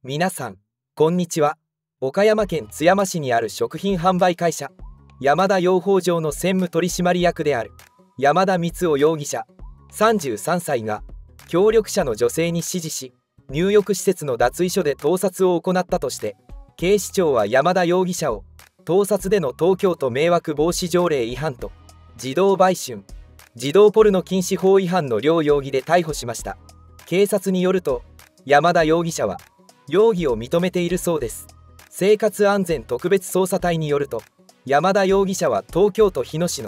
皆さん、こんにちは。岡山県津山市にある食品販売会社、山田養蜂場の専務取締役である山田光雄容疑者、33歳が、協力者の女性に指示し、入浴施設の脱衣所で盗撮を行ったとして、警視庁は山田容疑者を、盗撮での東京都迷惑防止条例違反と、児童売春、児童ポルノ禁止法違反の両容疑で逮捕しました。警察によると、山田容疑者は、容疑を認めているそうです。生活安全特別捜査隊によると、山田容疑者は東京都日野市の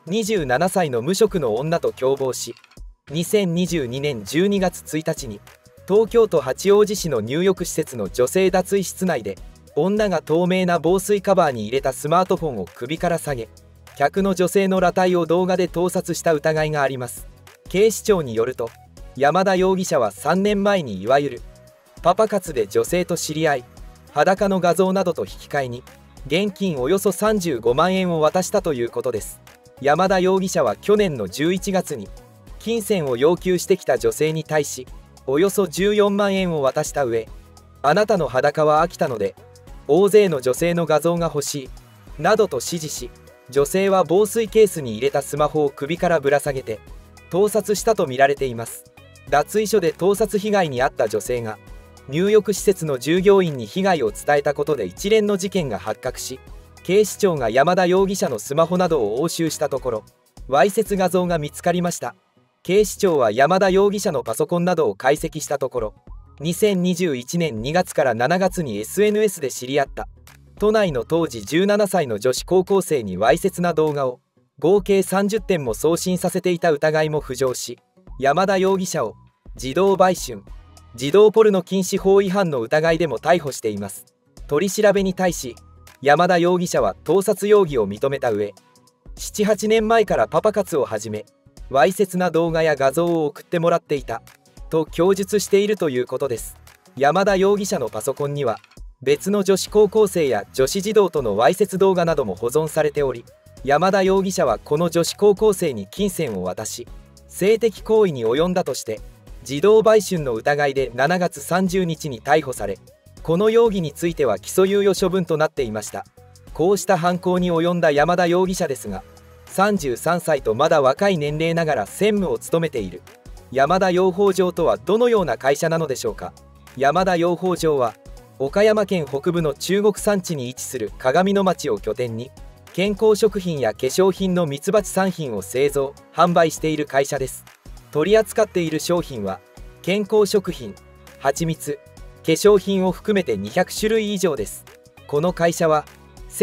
27歳の無職の女と共謀し、2022年12月1日に東京都八王子市の入浴施設の女性脱衣室内で、女が透明な防水カバーに入れたスマートフォンを首から下げ、客の女性の裸体を動画で盗撮した疑いがあります。警視庁によると、山田容疑者は3年前にいわゆるパパ活で女性と知り合い、裸の画像などと引き換えに現金およそ35万円を渡したということです。山田容疑者は去年の11月に金銭を要求してきた女性に対し、およそ14万円を渡した上、あなたの裸は飽きたので大勢の女性の画像が欲しいなどと指示し、女性は防水ケースに入れたスマホを首からぶら下げて盗撮したとみられています。脱衣所で盗撮被害に遭った女性が入浴施設の従業員に被害を伝えたことで一連の事件が発覚し、警視庁が山田容疑者のスマホなどを押収したところ、わいせつ画像が見つかりました。警視庁は山田容疑者のパソコンなどを解析したところ、2021年2月から7月に SNS で知り合った都内の当時17歳の女子高校生にわいせつな動画を合計30点も送信させていた疑いも浮上し、山田容疑者を児童売春、児童ポルノ禁止法違反の疑いでも逮捕しています。取り調べに対し、山田容疑者は盗撮容疑を認めた上、7、8年前からパパ活を始め、わいせつな動画や画像を送ってもらっていたと供述しているということです。山田容疑者のパソコンには、別の女子高校生や女子児童とのわいせつ動画なども保存されており、山田容疑者はこの女子高校生に金銭を渡し、性的行為に及んだとして、児童売春の疑いで7月30日に逮捕され、この容疑については起訴猶予処分となっていました。こうした犯行に及んだ山田容疑者ですが、33歳とまだ若い年齢ながら専務を務めている山田養蜂場とはどのような会社なのでしょうか。山田養蜂場は岡山県北部の中国山地に位置する鏡野町を拠点に、健康食品や化粧品のミツバチ産品を製造・販売している会社です。取り扱っている商品は健康食品、蜂蜜、化粧品を含めて200種類以上です。この会社は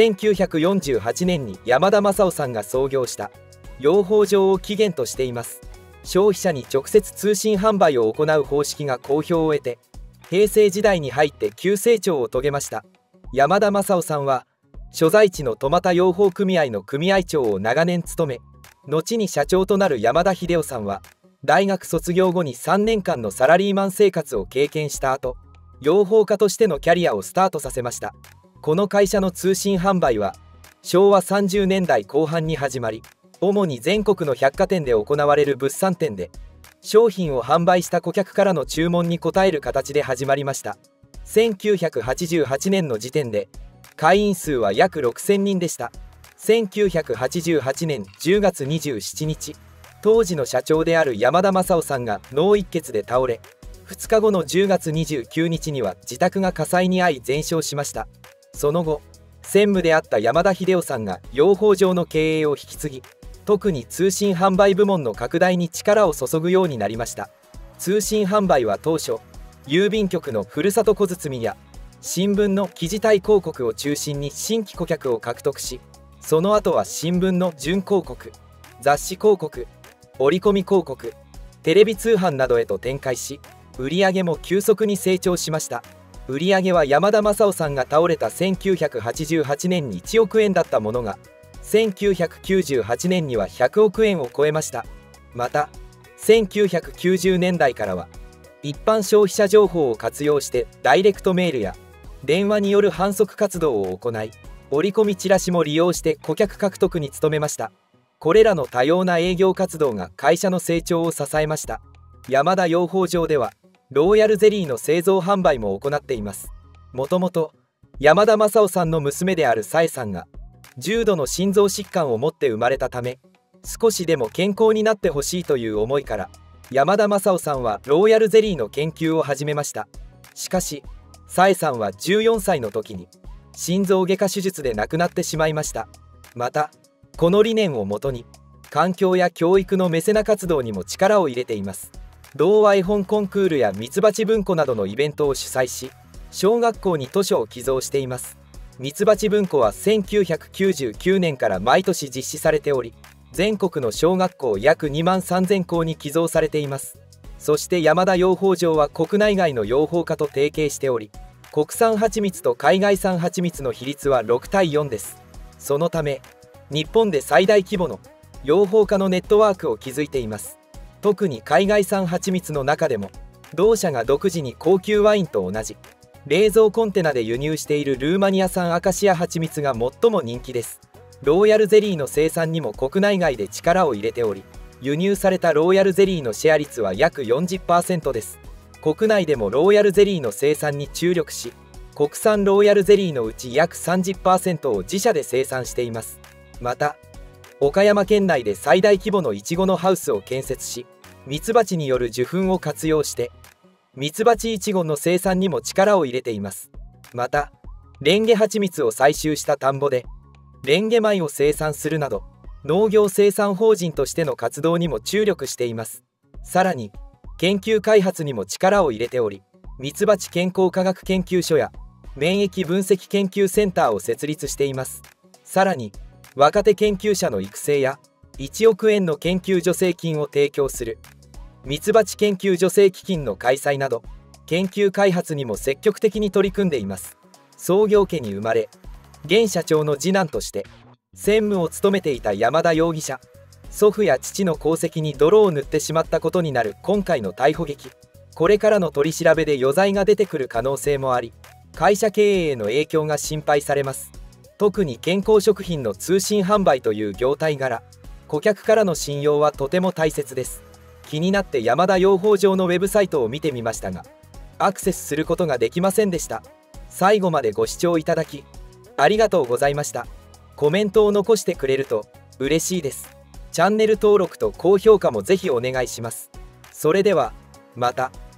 1948年に山田正夫さんが創業した養蜂場を起源としています。消費者に直接通信販売を行う方式が好評を得て、平成時代に入って急成長を遂げました。山田正夫さんは所在地の戸俣養蜂組合の組合長を長年務め、後に社長となる山田秀夫さんは大学卒業後に3年間のサラリーマン生活を経験した後、養蜂家としてのキャリアをスタートさせました。この会社の通信販売は昭和30年代後半に始まり、主に全国の百貨店で行われる物産展で商品を販売した顧客からの注文に応える形で始まりました。1988年の時点で会員数は約6000人でした。1988年10月27日、当時の社長である山田正夫さんが脳一血で倒れ、2日後の10月29日には自宅が火災に遭い全焼しました。その後、専務であった山田秀夫さんが養蜂場の経営を引き継ぎ、特に通信販売部門の拡大に力を注ぐようになりました。通信販売は当初、郵便局のふるさと小包や新聞の記事体広告を中心に新規顧客を獲得し、その後は新聞の準広告、雑誌広告、折り込み広告、テレビ通販などへと展開し、売上も急速に成長しました。売上は山田正夫さんが倒れた1988年に1億円だったものが、1998年には100億円を超えました。また、1990年代からは、一般消費者情報を活用してダイレクトメールや電話による販促活動を行い、折り込みチラシも利用して顧客獲得に努めました。これらの多様な営業活動が会社の成長を支えました。山田養蜂場ではローヤルゼリーの製造販売も行っています。もともと山田正夫さんの娘である紗恵さんが重度の心臓疾患を持って生まれたため、少しでも健康になってほしいという思いから山田正夫さんはローヤルゼリーの研究を始めました。しかし紗恵さんは14歳の時に心臓外科手術で亡くなってしまいました。またこの理念をもとに環境や教育のメセナ活動にも力を入れています。童話絵本コンクールやミツバチ文庫などのイベントを主催し、小学校に図書を寄贈しています。ミツバチ文庫は1999年から毎年実施されており、全国の小学校約2万3000校に寄贈されています。そして山田養蜂場は国内外の養蜂家と提携しており、国産蜂蜜と海外産蜂蜜の比率は6対4です。そのため日本で最大規模の養蜂家のネットワークを築いています。特に海外産蜂蜜の中でも同社が独自に高級ワインと同じ冷蔵コンテナで輸入しているルーマニア産アカシア蜂蜜が最も人気です。ローヤルゼリーの生産にも国内外で力を入れており、輸入されたローヤルゼリーのシェア率は約 40% です。国内でもローヤルゼリーの生産に注力し、国産ローヤルゼリーのうち約 30% を自社で生産しています。また岡山県内で最大規模のイチゴのハウスを建設し、ミツバチによる受粉を活用してミツバチイチゴの生産にも力を入れています。またレンゲ蜂蜜を採集した田んぼでレンゲ米を生産するなど、農業生産法人としての活動にも注力しています。さらに研究開発にも力を入れており、ミツバチ健康科学研究所や免疫分析研究センターを設立しています。さらに若手研究者の育成や1億円の研究助成金を提供するミツバチ研究助成基金の開催など、研究開発にも積極的に取り組んでいます。創業家に生まれ現社長の次男として専務を務めていた山田容疑者、祖父や父の功績に泥を塗ってしまったことになる今回の逮捕劇。これからの取り調べで余罪が出てくる可能性もあり、会社経営への影響が心配されます。特に健康食品の通信販売という業態柄、顧客からの信用はとても大切です。気になって山田養蜂場のウェブサイトを見てみましたが、アクセスすることができませんでした。最後までご視聴いただきありがとうございました。コメントを残してくれると嬉しいです。チャンネル登録と高評価もぜひお願いします。それではまた。